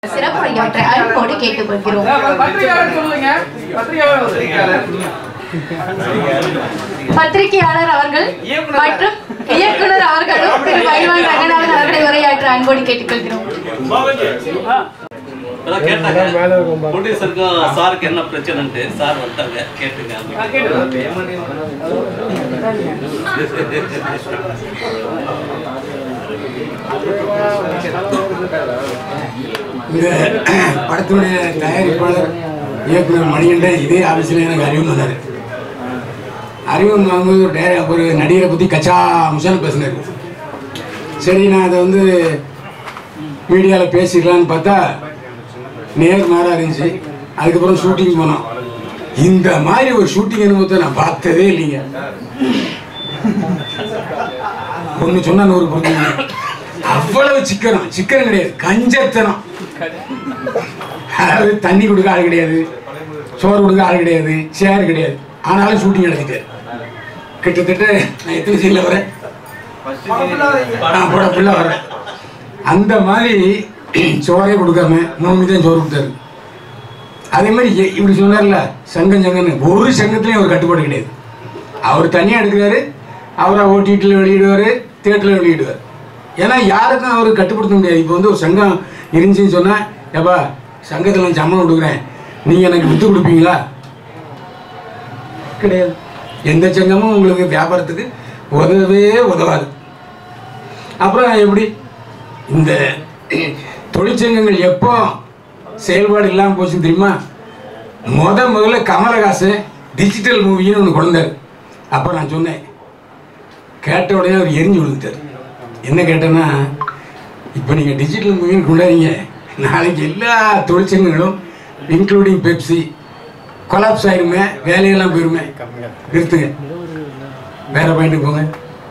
சிறப்புரையாற்ற அன்போடு கேட்டுக்கொள்கிறோம். பத்திரிகையாளர் அவர்கள் மற்றும் இயக்குனர் அவர்களும் திரு பயில்வான் ரங்கநாதன் அவர்களை உரையாற்ற அன்போடு கேட்டுக்கொள்கிறோம். சாருக்கு என்ன பிரச்சனை சார் வந்தாங்க கேட்டுங்க. இந்த படத்துடைய தயாரிப்பாளர் இயக்குனர் மணிகண்டன் இதே ஆஃபீஸில் எனக்கு அறிமுகம் வந்தார். அறிமுகம் வாங்கும்போது ஒரு நடிகரை பற்றி கச்சா முசான்னு பேசினார். சரி, நான் அதை வந்து மீடியாவில் பேசிக்கலான்னு பார்த்தா நேர் மாறாக இருந்துச்சு. அதுக்கப்புறம் ஷூட்டிங் போனோம். இந்த மாதிரி ஒரு ஷூட்டிங் அனுபவத்தை நான் பார்த்ததே இல்லைங்க. ஒன்று சொன்னா 100 பொருந்துங்க. அவ்வளவு சிக்கனம் கிடையாது, கஞ்சத்தனம். அதாவது தண்ணி கொடுக்க ஆள் கிடையாது, சோறு கொடுக்க ஆள் கிடையாது, சேர் கிடையாது. ஆனாலும் ஷூட்டிங் எடுத்துட்டு கிட்டத்தட்ட நான் எத்தனை சீனில் வரேன், போட ஃபுல்லாக வரேன். அந்த மாதிரி சோறே கொடுக்காம 3 மணி தான் சோறு கொடுத்தாரு. அதே மாதிரி இப்படி சொன்னார்ல, சங்கன்னு ஒரு சங்கத்துலேயும் ஒரு கட்டுப்பாடு கிடையாது. அவர் தனியாக எடுக்கிறாரு, அவரை ஓடிடியில் வெளியிடுவார், தியேட்டரில் வெளியிடுவார். ஏன்னா யாருக்கும் அவர் கட்டுப்படுத்த முடியாது. இப்போ வந்து ஒரு சங்கம் இருந்துச்சுன்னு சொன்னால், ஏப்பா சங்கத்தில் நான் சம்பளம் கொடுக்குறேன், நீங்கள் எனக்கு விற்று கொடுப்பீங்களா? கிடையாது. எந்த சங்கமும் உங்களுக்கு வியாபாரத்துக்கு உதவவே உதவாது. அப்புறம் எப்படி இந்த தொழிற்சங்கங்கள் எப்போ செயல்பாடு இல்லாமல் போச்சுன்னு தெரியுமா? முதல்ல கமலஹாசன் டிஜிட்டல் மூவின்னு ஒன்று கொண்டாரு. அப்போ நான் சொன்னேன், கேட்ட உடனே அவர் எரிஞ்சு விழுந்துட்டார். என்ன கேட்டேன்னா, இப்போ நீங்கள் டிஜிட்டல் மூவின்னு கொண்டாடுறீங்க, நாளைக்கு எல்லா தொழிற்சங்கங்களும் இன்க்ளூடிங் பெப்சி கொலாப்ஸ் ஆயிருமே, வேலையெல்லாம் போயிருமே, நிறுத்துங்க, வேற பாயிண்ட்டுக்கு போங்க.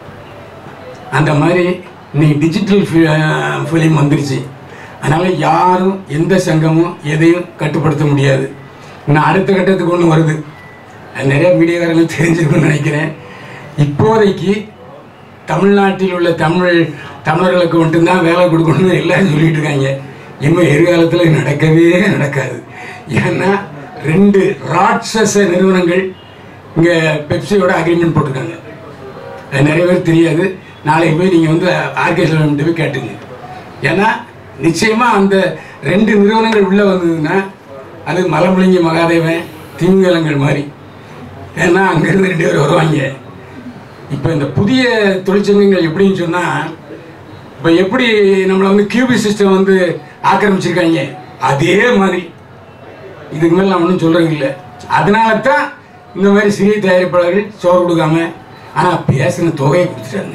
அந்த மாதிரி இன்னைக்கு டிஜிட்டல் ஃபிலிம் வந்துருச்சு. அதனால் யாரும் எந்த சங்கமும் எதையும் கட்டுப்படுத்த முடியாது. இன்னும் அடுத்த கட்டத்துக்கு ஒன்று வருது, அது நிறைய மீடியாக்காரர்கள் தெரிஞ்சிருக்குன்னு நினைக்கிறேன். இப்போதைக்கு தமிழ்நாட்டில் உள்ள தமிழர்களுக்கு மட்டும்தான் வேலை கொடுக்கணும்னு எல்லாரும் சொல்லிட்டு இருக்காங்க. இன்னும் எதிர்காலத்தில் நடக்கவே நடக்காது. ஏன்னா 2 ராட்சச நிறுவனங்கள் இங்கே பெப்சியோட அக்ரிமெண்ட் போட்டிருக்காங்க. அது நிறைய பேர் தெரியாது. நாளைக்கு போய் நீங்கள் வந்து ஆர்கேஸ்ட்ரா போய் கேட்டுங்க. ஏன்னா நிச்சயமாக அந்த 2 நிறுவனங்கள் உள்ளே வந்ததுன்னா அது மலமுழுங்கி மகாதேவன் திமிங்கலங்கள் மாதிரி. ஏன்னா அங்கேருந்து 2 பேர் வருவாங்க. இப்போ இந்த புதிய தொழிற்சங்கங்கள் எப்படின்னு சொன்னால், இப்போ எப்படி நம்மளை வந்து கியூபி சிஸ்டம் வந்து ஆக்கிரமிச்சிருக்காங்க, அதே மாதிரி இதுக்கு மேலே நான் ஒன்றும் சொல்கிறது இல்லை. அதனால தான் இந்த மாதிரி சிறிய தயாரிப்பாளர்கள் சோறு கொடுக்காம, ஆனால் பேசின தொகையை கொடுத்துட்டாங்க.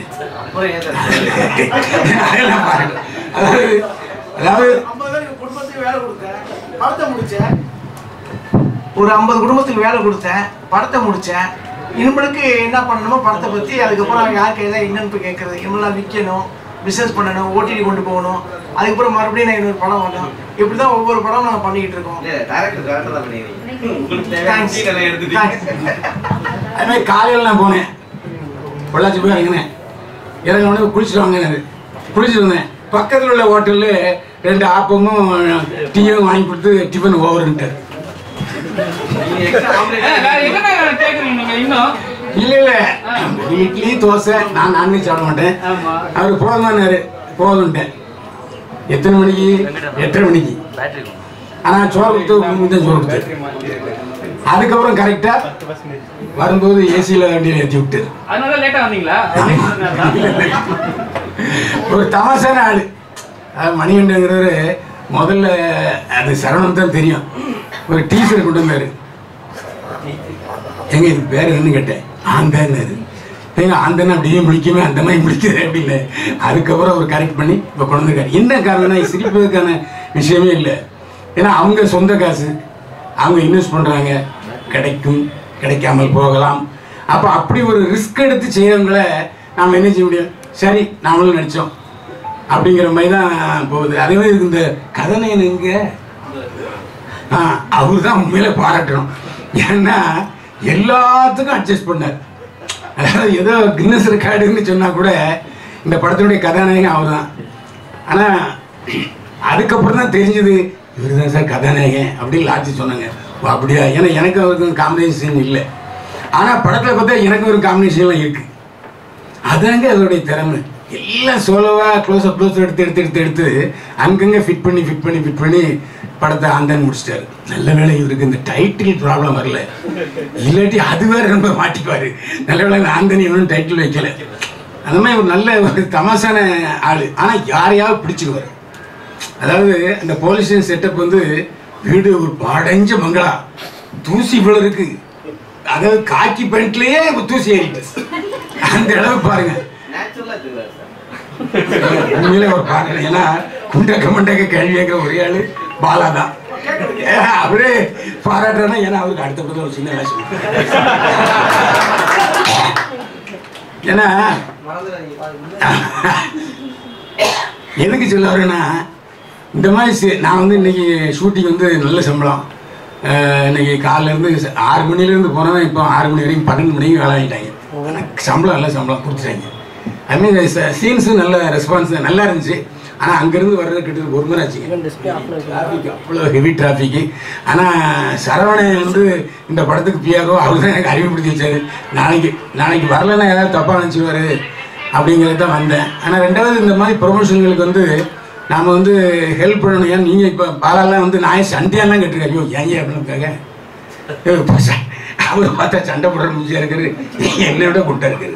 அதாவது குடும்பத்துக்கு வேலை கொடுத்தேன், படத்தை முடித்தேன். ஒரு 50 குடும்பத்துக்கு வேலை கொடுத்தேன், படத்தை முடித்தேன். இனிமேலுக்கு என்ன பண்ணணுமோ படத்தை பற்றி, அதுக்கப்புறம் யாருக்கு எதாவது என்னன்னு போய் கேட்குறது, இனிமேலாம் விற்கணும், பிஸ்னஸ் பண்ணணும், ஓடிடி கொண்டு போகணும், அதுக்கப்புறம் மறுபடியும் நான் இன்னொரு படம் வரணும். இப்படி தான் ஒவ்வொரு படமும் நாங்கள் பண்ணிக்கிட்டு இருக்கோம். அது மாதிரி காலையில் நான் போனேன், பொள்ளாச்சி போய் இறங்கினேன். இறங்கினோடனே குளிச்சுட்டு வாங்கினாரு. குளிச்சுட்டு வந்தேன். பக்கத்தில் உள்ள ஹோட்டலில் 2 ஆப்பமும் டீயும் வாங்கி கொடுத்து டிஃபன் ஓவருன்ட்டார். இல்ல இட்லி தோசை, நான் நான்வெஜ் சாப்பிட மாட்டேன். அவர் போதுமானாரு, போதுன்ட்டேன். எத்தனை மணிக்கு? 8:30 மணிக்கு. ஆனா சோறு கொடுத்து சோறு கொடுத்தாரு. அதுக்கப்புறம் கரெக்டா வரும்போது ஏசியில வண்டியில் ஏற்றி விட்டு ஒரு தமாசான ஆளு. மணிகண்டங்கிறவரு முதல்ல அது சரவணம் தான் தெரியும். ஒரு டீச்சர் கொண்டு வந்தாரு. எங்க இது பேர் என்னன்னு கேட்டேன். ஆந்தாரு. ஏங்க ஆந்தனா அப்படியே முடிக்குமே, அந்த மாதிரி முடிக்குது அப்படின்னு. அதுக்கப்புறம் அவர் கரெக்ட் பண்ணி இப்போ கொண்டு வந்திருக்காரு. என்ன காரணம்னா, சிரிப்பதற்கான விஷயமே இல்லை. ஏன்னா அவங்க சொந்த காசு, அவங்க இன்வெஸ்ட் பண்ணுறாங்க, கிடைக்கும் கிடைக்காமல் போகலாம். அப்போ அப்படி ஒரு ரிஸ்க் எடுத்து செய்கிறவங்கள நாம் என்ன செய்ய முடியும்? சரி நாமளும் நடித்தோம் அப்படிங்கிற மாதிரி தான் போகுது. அதே மாதிரி இந்த கதனையன் எங்க அவரு தான் உண்மையில பாராட்டணும். ஏன்னா எல்லாத்துக்கும் அட்ஜஸ்ட் பண்ணார். அதாவது ஏதோ கின்னஸ் ரெக்கார்டுன்னு சொன்னால் கூட இந்த படத்தினுடைய கதாநாயகன் அவர் தான். ஆனால் அதுக்கப்புறம் தான் தெரிஞ்சது இவர் தான் சார் கதாநாயகன் அப்படின்னு லாட்சி சொன்னாங்க. அப்படியா? ஏன்னா எனக்கு அவருக்கு காம்பினேஷன் இல்லை, ஆனால் படத்தில் பார்த்தா எனக்கு ஒரு காம்பினேஷன்லாம் இருக்குது. அதாங்க அதோடைய திறமை. எல்லாம் சோலோவாக க்ளோஸ்அப் எடுத்து அங்கங்கே ஃபிட் பண்ணி படத்தை ஆந்தன் முடிச்சிட்டாரு. நல்ல வேளை இவருக்கு இந்த டைட்டில் ப்ராப்ளம் வரல, இல்லாட்டி அது வேறு ரொம்ப மாட்டிக்குவார். நல்ல வேளை ஆந்தன் இவனும் டைட்டில் வைக்கல. அந்த மாதிரி ஒரு நல்ல ஒரு தமாசான ஆள், ஆனால் யாரையாவது பிடிச்சிக்குவார். அதாவது அந்த போலீஸ் செட்டப் வந்து வீடு ஒரு பாடஞ்ச மங்களா, தூசி இவ்வளோ இருக்கு, அதாவது காக்கி பேண்ட்லேயே தூசி ஏறிட்டு அந்த அளவு பாருங்க. உண்மையிலே ஒரு பாருங்க. ஏன்னா குண்டக்க கேள்வி கேட்குற ஒரே ஆளு பாலா தான். அவரே பாராட்டுறா, ஏன்னா அவருக்கு அடுத்த பக்கம் ஒரு சின்ன வேலை. ஏன்னா எதுக்கு சொல்ல வரேன்னா, இந்த மாதிரி நான் வந்து இன்னைக்கு ஷூட்டிங் வந்து நல்ல சம்பளம். இன்னைக்கு காலையிலேருந்து 6 மணிலேருந்து போனவன் இப்போ 6 மணி வரைக்கும் 12 மணிக்கு வேலை ஆகிட்டாங்க. சம்பளம் நல்ல சம்பளம் கொடுத்துட்டாங்க. அதுமாரி சீன்ஸு நல்ல ரெஸ்பான்ஸ் நல்லா இருந்துச்சு. ஆனால் அங்கேருந்து வர்றது கிட்டத்தட்ட 1 மணி ஆச்சுங்க. டிராஃபிக் அவ்வளோ ஹெவி டிராஃபிக்கு. ஆனால் சரவணன் வந்து இந்த படத்துக்கு பிஆர்ஓ அவர் தான் எனக்கு அறிமுகப்படுத்தி வச்சார். நாளைக்கு வரலன்னா ஏதாவது தப்பாக நினச்சிடுவார் அப்படிங்கிறது தான் வந்தேன். ஆனால் ரெண்டாவது இந்த மாதிரி ப்ரொமோஷன்களுக்கு வந்து நாம் வந்து ஹெல்ப் பண்ணணும். ஏன் நீங்கள் இப்போ பாலாலாம் வந்து நான் சண்டையெல்லாம் கேட்டிருக்கேன். ஐயோ ஏன் அப்படின்னுக்காக அவர் பார்த்தா சண்டை போடுற முடிஞ்சாக இருக்காரு, என்னை விட கூட்டாக இருக்காரு.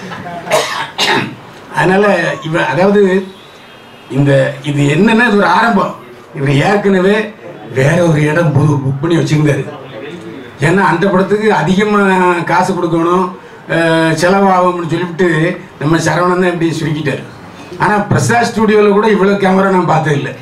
அதனால் அதாவது இது என்னன்னா இது ஒரு ஆரம்பம். இவர் ஏற்கனவே வேற ஒரு இடம் புக் பண்ணி வச்சுருந்தாரு. ஏன்னா அந்த படத்துக்கு அதிகமாக காசு கொடுக்கணும், செலவாகும்னு சொல்லிவிட்டு நம்ம சரவணன் தான் இப்படி சுருக்கிட்டார். ஆனால் பிரசாத் ஸ்டுடியோவில் கூட இவ்வளோ கேமரா நான் பார்த்ததில்லை.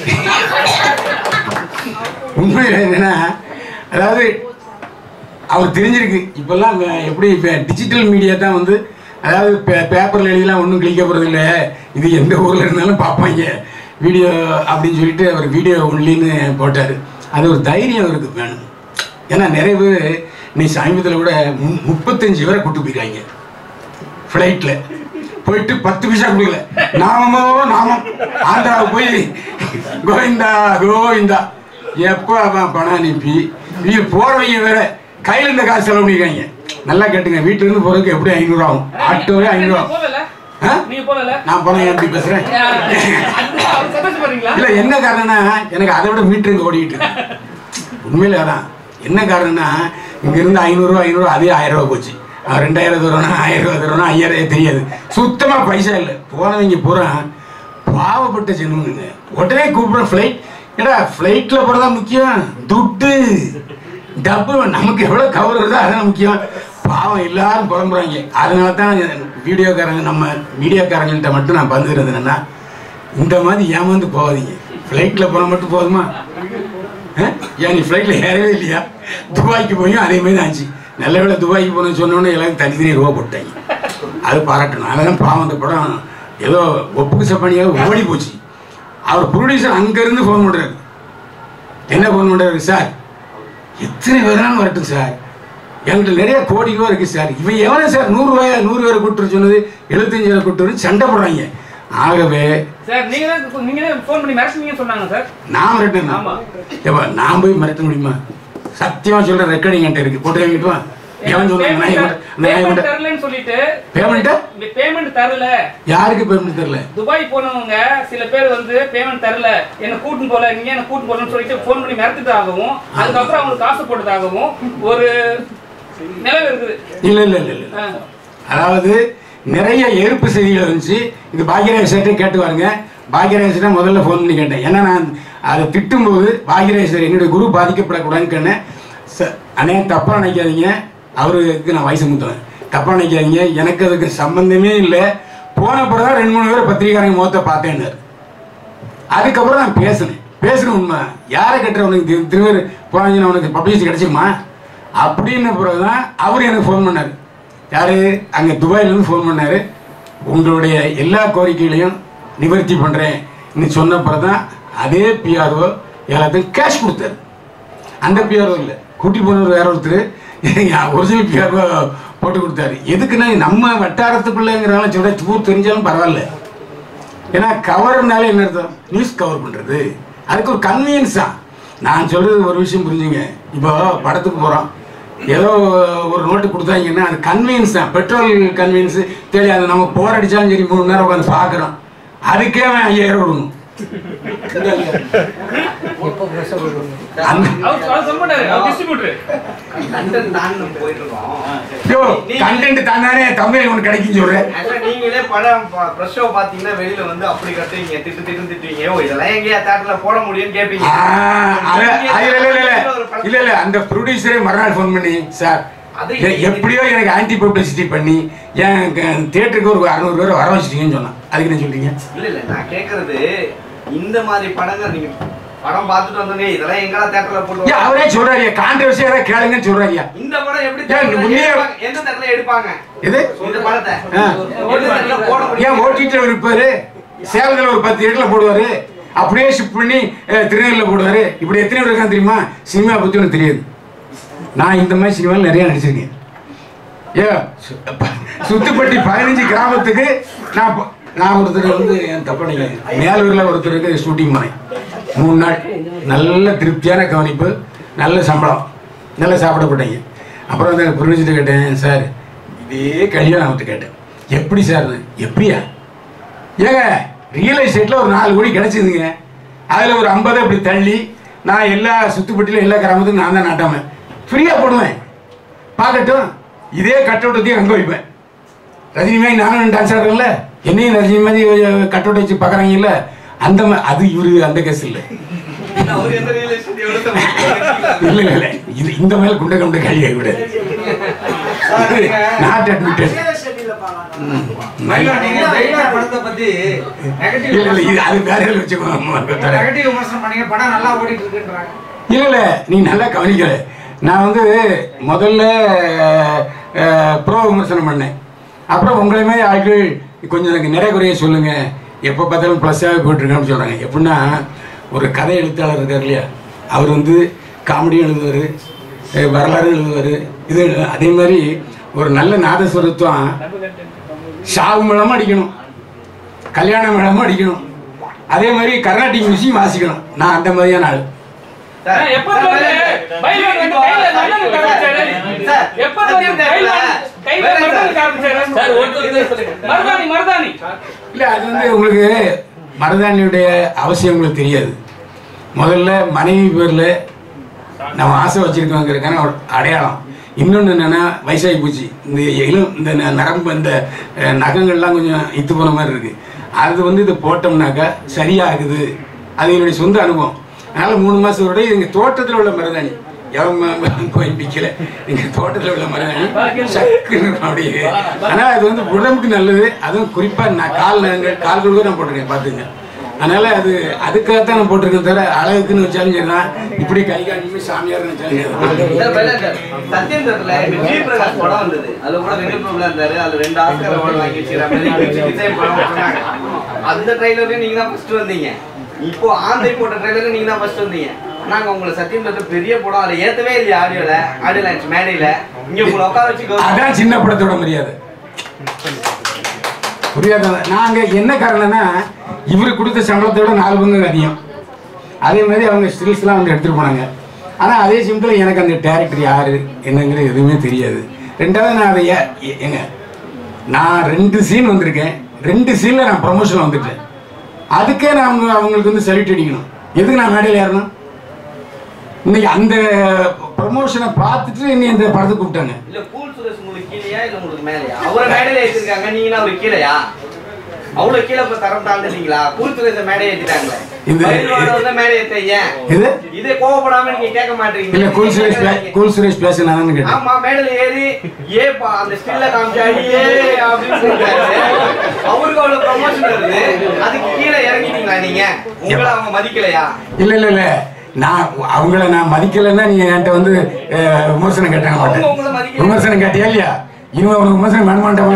உண்மையில் என்னன்னா, அதாவது அவர் தெரிஞ்சிருக்கு இப்போல்லாம் எப்படி இப்போ டிஜிட்டல் மீடியா தான் வந்து, அதாவது பேப்பரில் எழுதிலாம் ஒன்றும் கிளிக்க போகிறது இல்லை, இது எந்த ஊரில் இருந்தாலும் பார்ப்பாங்க வீடியோ அப்படின்னு சொல்லிட்டு அவர் வீடியோ ஒன்லின்னு போட்டார். அது ஒரு தைரியம் அவருக்கு வேணும். ஏன்னா நிறைய பேர் நீ சமீபத்தில் கூட 35 பேரை கூட்டு போயிருக்காங்க ஃப்ளைட்டில். போயிட்டு 10 பைசா கொடுக்கல, நாமம் ஆந்திராவுக்கு போய் கோவிந்தா எப்போ அவன் பணம் அனுப்பி போகிறவங்க வேற கையில் இருந்த காசு செலவு பண்ணிருக்காங்க. நல்லா கேட்டுங்க, வீட்டுல இருந்து போறதுக்கு எப்படி 500 ஆகும், ஆட்டோவே 500 ஆகும். நான் போனேன் எப்படி பேசுறேன் இல்ல, என்ன காரணம்னா எனக்கு அதை விட மீட்டருக்கு ஓடிட்டு இருக்கு. உண்மையில அதான் என்ன காரணம்னா, இங்க இருந்து 500 அதே 1000 ரூபா போச்சு. 2000 தருவானா 1000 ரூபா தருவானா 5000 தெரியாது, சுத்தமா பைசா இல்லை. போனவங்க பூரா பாவப்பட்ட ஜென்மங்க. உடனே கூப்பிடுற ஃப்ளைட், ஏடா ஃப்ளைட்ல போறதா முக்கியம், துட்டு டப்பு நமக்கு எவ்வளோ கவர் வருதோ அதான் முக்கியம். பாவம் எல்லாரும் புலம்புறாங்க. அதனால தான் வீடியோக்காரங்க நம்ம மீடியாக்காரங்கள்ட்ட மட்டும் நான் பந்துக்கிறது என்னன்னா, இந்த மாதிரி ஏமாந்து போகாதீங்க. ஃப்ளைட்டில் போன மட்டும் போதுமா? ஏன் நீ ஃப்ளைட்டில் ஏறவே இல்லையா? துபாய்க்கு போயும் அதே மாதிரி தான் ஆச்சு. நல்ல வேளை துபாய்க்கு போகணும்னு சொன்னோன்னே எல்லாரும் தனி ரூபா போட்டாங்க. அது பாராட்டணும். அதெல்லாம் பாவம் அந்த படம் ஏதோ ஒப்புக்கு சப்பானியாக ஓடி போச்சு. அவர் ப்ரொடியூசர் அங்கேருந்து ஃபோன் பண்ணுறாரு. என்ன ஃபோன் பண்ணுறாரு? சார் எத்தனை பேராலும் வரட்டும் சார், என்கிட்ட நிறைய கோடி ரூபா இருக்கு சார். இவன் எவனே சார் 100 பேரை கூட்டு சொன்னது 75 பேரை கூட்டு சண்டை போடுறாங்க. ஆகவே சார் நீங்க ஃபோன் பண்ணி மிரட்டுனீங்க சொன்னாங்க சார். நான் மிரட்டேன்? ஏப்பா நான் போய் மிரட்ட முடியுமா? சத்தியமா சொல்ற ரெக்கார்டிங் என்கிட்ட இருக்கு, போட்டு வாங்கிட்டு வா. எவன் சொன்னாங்க பேமெண்ட் தரல? யாருக்கு பேமெண்ட் தரல? துபாய் போனவங்க சில பேர் வந்து பேமெண்ட் தரல, என்ன கூட்டு போல, நீங்க என்ன கூட்டு போலன்னு சொல்லிட்டு ஃபோன் பண்ணி மிரட்டுறதாகவும் அதுக்கப்புறம் அவங்களுக்கு காசு போட்டதாகவும் ஒரு நிலவு இருக்குது. இல்ல இல்ல இல்ல இல்ல, அதாவது நிறைய எதிர்ப்பு செய்திகள் இருந்துச்சு. இது பாக்யராஜ் சார்ட்டே கேட்டு வாருங்க. பாக்யராஜ் தான் முதல்ல ஃபோன் பண்ணி கேட்டேன். ஏன்னா நான் அதை திட்டும்போது பாக்யராஜ் சார் என்னுடைய குரு பாதிக்கப்படக்கூடாதுன்னு கேட்டேன். அண்ணே தப்பாக நினைக்காதீங்க, அவருக்கு நான் வயசு மூத்தவன், தப்பாக நினைக்காதீங்க, எனக்கு அதுக்கு சம்பந்தமே இல்லை. போன பிறகு தான் 2-3 பேரை பத்திரிகாரங்க முகத்தை பார்த்தேன்னு. அதுக்கப்புறம் நான் பேசுனேன் உண்மை. யாரை கட்டுற உனக்கு திருவேறு போனாங்கன்னா உனக்கு பப்ளிசிட்டி கிடைச்சிருமா அப்படின்னு பிறகுதான் அவர் எனக்கு ஃபோன் பண்ணார். யார்? அங்கே துபாயிலேருந்து ஃபோன் பண்ணார். உங்களுடைய எல்லா கோரிக்கைகளையும் நிவர்த்தி பண்ணுறேன் இன்னைக்கு சொன்ன பிறகு தான் அதே பிஆர்ஓ எல்லாத்தையும் கேஷ் கொடுத்தாரு. அந்த பிஆர்ஓ இல்லை, கூட்டி போனவர் வேற ஒருத்தர் ஒரிஜினல் பிஆர்ஓ போட்டு கொடுத்தாரு. எதுக்குன்னா நம்ம வட்டாரத்துக்குள்ளேங்கிறனால சொல்ல ஊர் தெரிஞ்சாலும் பரவாயில்ல, ஏன்னா கவர்னால என்ன அர்த்தம்? நியூஸ் கவர் பண்ணுறது, அதுக்கு ஒரு கன்வீனியன்ஸ் தான். நான் சொல்கிறது ஒரு விஷயம் புரிஞ்சுங்க. இப்போ படத்துக்கு போகிறோம், ஏதோ ஒரு நோட்டு கொடுத்தாங்கன்னா அது கன்வீனியன்ஸ் தான். பெட்ரோல் கன்வீனியன்ஸு தெரியாது. நம்ம போர் அடித்தாலும் சரி 3 நேரம் உட்காந்து பார்க்குறோம், அதுக்கே அவன் 5000 கொடுக்கணும். தானே தமிழ் ஒன்று கிடைக்கும் சொல்றேன். நீங்களே படம் பிரஸ் ஷோ பாத்தீங்கன்னா வெளியில வந்து அப்படி கத்துவீங்க, திட்டுவீங்க, இதெல்லாம் எங்கேயா தேட்டர்ல போட முடியும்னு கேட்பீங்க. இல்ல அந்த ப்ரொடியூசரே மறுநாள் ஃபோன் பண்ணி, சார் எப்படியோ எனக்கு ஆன்டி பப்ளிசிட்டி பண்ணி என் தியேட்டருக்கு ஒரு 600 பேர் வர வச்சிட்டீங்கன்னு சொன்னான். அதுக்கு என்ன சொல்றீங்க? இல்ல நான் கேக்குறது, இந்த மாதிரி படங்கள் நீங்க படம் பார்த்துட்டு வந்தோங்க, இதெல்லாம் எங்கடா தியேட்டர்ல போடுவாங்க? அவரே சொல்றாரு, கான்ட்ரோவர்சியா ஏதாவது கேளுங்கன்னு சொல்றாரு. இந்த படம் எப்படி எந்த தியேட்டர்ல எடுப்பாங்க? இது இந்த படத்தை போட முடியும்? ஏன் ஓடிடில இருப்பாரு, சேலத்துல ஒரு 10 தியேட்டர்ல போடுவாரு, அப்படியே ஷிஃப்ட் பண்ணி திருநெல்வேலியில் போடுவாரு. இப்படி எத்தனை பேர் இருக்கான்னு தெரியுமா? சினிமா பத்தி ஒன்று தெரியாது. நான் இந்த மாதிரி சினிமாவில் நிறைய நடிச்சிருக்கேன். சுத்துப்பட்டி 15 கிராமத்துக்கு நான் ஒருத்தர் வந்து என் தப்பனைங்க மேலூரில் ஒருத்தருக்கு ஷூட்டிங் பண்ணேன். 3 நாள் நல்ல திருப்தியான கவனிப்பு, நல்ல சம்பளம், நல்லா சாப்பிடப்பட்டீங்க. அப்புறம் வந்து புரிஞ்சுட்டு கேட்டேன், சார் இதே கல்யாணம் அவர்கிட்ட கேட்டேன், எப்படி சார்? எப்படியா? ஏங்க ரியல் எஸ்டேட்டில் ஒரு 4 கோடி கிடச்சிதுங்க, அதில் ஒரு 50 அப்படி தள்ளி நான் எல்லா சுத்துப்பட்டியில் எல்லா கிராமத்துக்கும் நான் தான் நாட்டாமல் ஃப்ரீயாக போடுவேன், பார்க்கட்டும். இதே கட்டவுட்டத்தையும் அங்கே வைப்பேன். ரஜினி மாதிரி நானும் டான்ஸ் ஆடுறேன்ல, என்னையும் ரஜினி மாதிரி கட்டவுட்டை வச்சு பார்க்குறாங்கல்ல, அந்த அது இவரு அந்த கேஸ் இல்லை. இல்லை இல்லை இது இந்த மேலே குண்டை குண்டை கழிய கூடாது. Not admitted. இல்ல நீ நல்லா கவனிக்கல. நான் வந்து முதல்ல ப்ரோ விமர்சனம் பண்ணேன். அப்புறம் உங்களை மாதிரி ஆட்கள் கொஞ்சம் எனக்கு நிறைய குறைய சொல்லுங்க, எப்போ பார்த்தாலும் ப்ளஸ்ஸாகவே போயிட்டுருக்கேன்னு சொல்கிறாங்க. எப்படின்னா ஒரு கதை எழுத்தாளர் இருக்கார் இல்லையா, அவர் வந்து காமெடியும் எழுதுவார், வரலாறு எழுதுவார். இது அதே மாதிரி ஒரு நல்ல நாதஸ்வரத்துவம் ஷாவு மேளமும் அடிக்கணும், கல்யாண மேளமும் அடிக்கணும், அதே மாதிரி கர்நாடிக் மியூசிக் வாசிக்கணும். நான் அந்த மாதிரியான ஆள். இல்ல அது வந்து உங்களுக்கு மருதாணியுடைய அவசியம் உங்களுக்கு தெரியாது. முதல்ல மனைவி பேர்ல நம்ம ஆசை வச்சிருக்கோங்கிறதுக்கான ஒரு அடையாளம். இன்னொன்று என்னன்னா வயசாகி போச்சு, இந்த நரம்பு இந்த நகங்கள்லாம் கொஞ்சம் இத்து போன மாதிரி இருக்கு. அது வந்து இதை போட்டோம்னாக்கா சரியாகுது. அது என்னுடைய சொந்த அனுபவம். அதனால 3 மாசம் வரை எங்கள் தோட்டத்தில் உள்ள மருதாணி கோயில் பிக்கல, எங்கள் தோட்டத்தில் உள்ள மருதாணி சக்குன்னு அப்படியே. ஆனால் அது வந்து உடம்புக்கு நல்லது. அதுவும் குறிப்பாக நான் கால்களுக்கு நான் போட்டிருக்கேன் பார்த்துங்க. அதனால அது அதுக்காகத்தான் நான் போட்டிருக்கேன். தவிர அழகுக்குன்னு வச்சாலும் சரி தான், இப்படி கை காணியுமே சாமியார் வச்சாலும் அந்த ட்ரைலரையும் நீங்க தான் ஃபர்ஸ்ட் வந்தீங்க. இப்போ ஆந்தை போட்ட ட்ரைலர் நீங்க தான் ஃபர்ஸ்ட் வந்தீங்க. நாங்க உங்களை சத்தியம் தட்டு பெரிய படம் அதை ஏத்தவே இல்லையா? ஆடியோ லான்ச் மேடையில இங்க உங்களை உட்கார வச்சு அதான் சின்ன படத்தோட மரியாதை புரியாத. நாங்க என்ன காரணம்னா இவரு கொடுத்த சம்பளத்தோட 4 பங்கு அதிகம். அதே மாதிரி அவங்க ஸ்டில்ஸ்லாம் வந்து எடுத்துட்டு போனாங்க. ஆனா அதே சமயத்தில் எனக்கு அந்த டேரக்டர் யாரு என்னங்கிறது எதுவுமே தெரியாது. ரெண்டாவது நான் அதை நான் 2 சீன் வந்திருக்கேன். 2 சீன்ல நான் ப்ரொமோஷன் வந்துட்டேன். அதுக்கே நான் அவங்களுக்கு வந்து சல்யூட் அடிக்கணும். எதுக்கு நான் மேடையில் ஏறணும்? இன்னைக்கு அந்த ப்ரொமோஷனை பார்த்துட்டு என்னை இந்த படத்துக்கு கூப்பிட்டாங்க. இல்ல கூல் சுரேஷ் உங்களுக்கு கீழயா இல்ல உங்களுக்கு மேலயா? அவரை மேடையில ஏத்திருக்காங்க, நீங்க அவருக்கு கீழயா? அவ்வளவு கீழே இப்ப தரம் தாழ்ந்துட்டீங்களா? கூல் சுரேஷ மேடை ஏத்திட்டாங்களே, இந்த மேடை ஏத்தீங்க. இதே கோவப்படாம நீங்க கேட்க மாட்டீங்க. இல்ல கூல் சுரேஷ் பேச நான் கேட்டேன். ஆமா மேடையில ஏறி ஏப்பா அந்த ஸ்டில்ல காமிச்சாடி ஏ அப்படின்னு சொல்றாரு. அவருக்கு அவ்வளவு ப்ரமோஷன் வருது, அதுக்கு கீழே இறங்கிட்டீங்களா நீங்க? உங்களை அவங்க மதிக்கலையா? இல்ல இல்ல இல்ல நான் அவங்கள நான் மதிக்கலைன்னா நீங்க என்கிட்ட வந்து விமர்சனம் கேட்டாங்க மாட்டேன். விமர்சனம் கேட்டியா இல்லையா? இவன் உனக்கு விமர்சனம் வேண மாட்டேன்.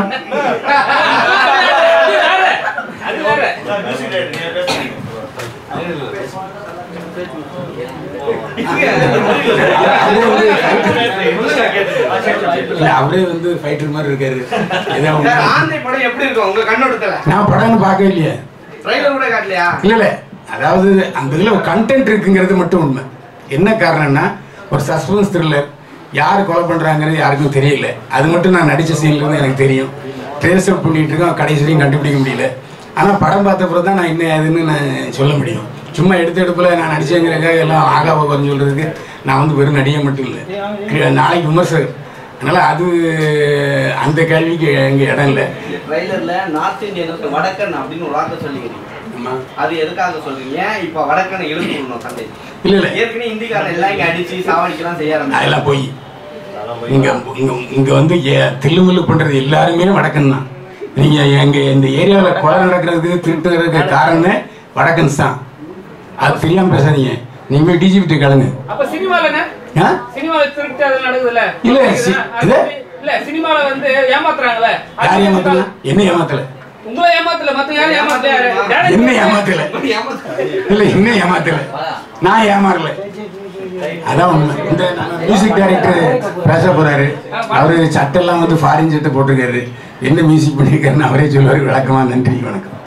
அவரே வந்து ஃபைட்டர் மாதிரி இருக்காரு. படம் எப்படி இருக்கும் உங்க கண்ணோட்டத்துல? நான் படம்னு பார்க்கவே இல்லையே. ட்ரைலர் கூட காட்டலையா? இல்ல அதாவது அந்த இதுல ஒரு கண்டென்ட் இருக்குங்கிறது மட்டும் உண்மை. என்ன காரணம்னா ஒரு சஸ்பென்ஸ் த்ரில்லர், யார் கொலை பண்றாங்கிறது யாருக்கும் தெரியல. அது மட்டும் நான் நடிச்ச சீன்ல இருந்து எனக்கு தெரியும். ட்ரேஸ் அவுட் பண்ணிட்டு இருக்கோம், கடைசி வரையும் கண்டுபிடிக்க முடியல. ஆனா படம் பார்த்த பிறகு தான் நான் என்ன ஏதுன்னு நான் சொல்ல முடியும். சும்மா எடுப்புல நான் நடிச்சேங்கிறதுக்காக எல்லாம் ஆகாவ குறைஞ்சு சொல்றதுக்கு நான் வந்து வெறும் நடிகை மட்டும் இல்லை, நாளைக்கு விமர்சகர். அதனால அது அந்த கேள்விக்கு எங்க இடம் இல்லை. ட்ரைலர்ல நார்த் இந்தியன் வடக்கன் அப்படின்னு ஒரு வார்த்தை சொல்லிக்கிறீங்க, அது எதுக்காக சொல்றீங்க? இப்ப வடக்கனை இழுத்துடணும் சண்டை. இல்ல ஏற்கனவே இந்திக்காரன் எல்லாம் இங்க அடிச்சு சாவடிக்கலாம் செய்ய அதெல்லாம் போய் இங்க வந்து தில்லுமுல்லு பண்றது எல்லாருமே வடக்கன் தான். நீங்க எங்க இந்த ஏரியாவில் கொலை நடக்கிறதுக்கு திருட்டுறதுக்கு காரணமே வடக்கன்ஸ் தான். அது தெரியாம பேசாதீங்க. நீங்க டிஜிபி கேளுங்க. அப்ப சினிமால சினிமால திருட்டு அது நடக்குதுல்ல? இல்ல சினிமால வந்து ஏமாத்துறாங்கல்ல? யார் ஏமாத்தல? என்ன ஏமாத்தல? உங்களை ஏமாத்தல, மத்த யாரும் ஏமாத்தல. என்ன ஏமாத்தல? இல்ல என்ன ஏமாத்தல, நான் ஏமாறல. அதான் உண்மை. இந்த மியூசிக் டைரக்டர் பேச போறாரு, அவரு சட்டெல்லாம் வந்து ஃபாரின் சட்டை போட்டிருக்காரு. என்ன மியூசிக் பண்ணிருக்காருன்னு அவரே சொல்லுவாரு விளக்கமா. நன்றி, வணக்கம்.